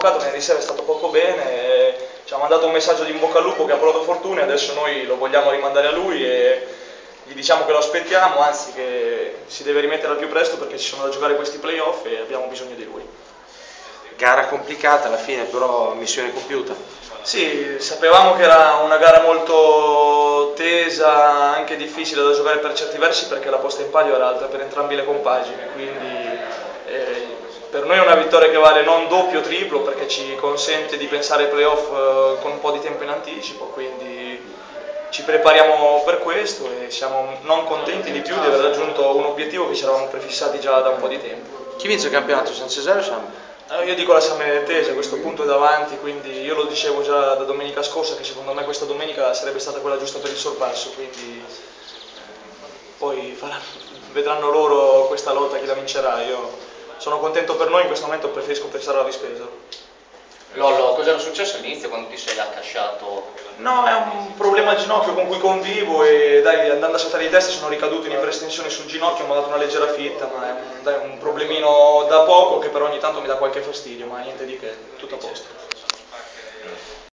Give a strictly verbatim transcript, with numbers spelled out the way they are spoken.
convocato, ieri sera è stato poco bene, e ci ha mandato un messaggio di in bocca al lupo che ha provato fortuna e adesso noi lo vogliamo rimandare a lui e gli diciamo che lo aspettiamo, anzi che si deve rimettere al più presto perché ci sono da giocare questi playoff e abbiamo bisogno di lui. Gara complicata alla fine, però missione compiuta. Sì, sapevamo che era una gara molto tesa, anche difficile da giocare per certi versi perché la posta in palio era alta per entrambi le compagini, quindi eh, per noi è una vittoria che vale non doppio o triplo perché ci consente di pensare ai playoff eh, con un po' di tempo in anticipo, quindi ci prepariamo per questo e siamo non contenti di più di aver raggiunto un obiettivo che ci eravamo prefissati già da un po' di tempo. Chi vince il campionato, San Cesare o Sam? Eh, io dico la San Benedetese, a questo punto è davanti, quindi io lo dicevo già da domenica scorsa che secondo me questa domenica sarebbe stata quella giusta per il sorpasso, quindi poi farà, vedranno loro questa lotta chi la vincerà. Io sono contento per noi, in questo momento preferisco pensare alla Vispesa. Lollo, cosa era successo all'inizio quando ti sei accasciato? No, è un problema al ginocchio con cui convivo e dai, andando a saltare di testa sono ricaduto in iperestensione sul ginocchio, mi ha dato una leggera fitta, ma è un, dai, un problemino da poco che però ogni tanto mi dà qualche fastidio, ma niente di che, tutto a posto.